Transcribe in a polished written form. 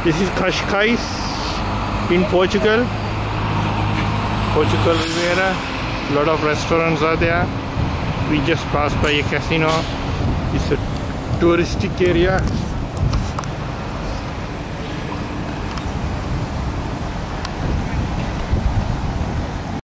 This is Cascais in Portugal. Portugal Riviera. A lot of restaurants are there. We just passed by a casino. It's a touristic area.